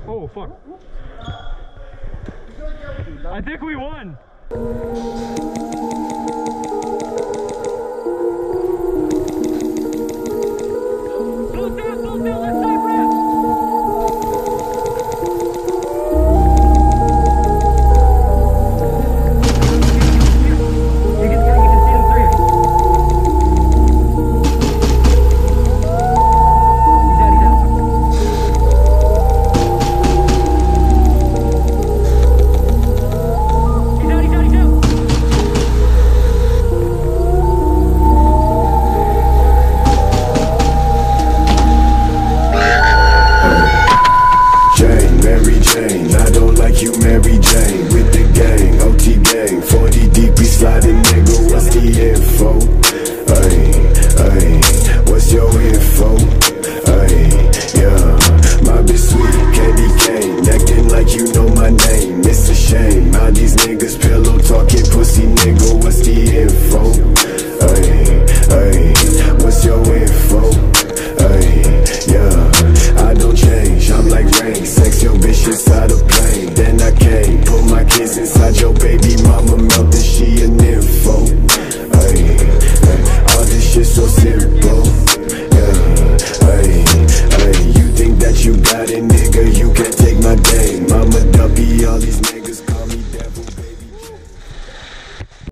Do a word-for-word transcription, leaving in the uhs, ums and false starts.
Oh, fuck. I think we won. Slow down, slow down, let's side ramp. You can, you can see them through. He's out, he's out. He's out, he's out, he's out. Jane, Mary Jane, I don't like you, Mary Jane. With the gang, O T gang, forty deep, we sliding, nigga, what's the info? Ay, ay, what's your info? Ay, yeah, my bitch sweet, candy cane, acting like you know my name. It's a shame, all these niggas pillow talking, pussy nigga, what's the info? Ay, ay, what's your info? Ay, yeah, I don't change, I'm like rain, sex your bitch inside a plane. Then I came, put my kids inside your baby.